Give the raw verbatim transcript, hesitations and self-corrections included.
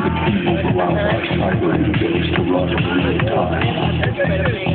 The key around our cyber goes to run in real time.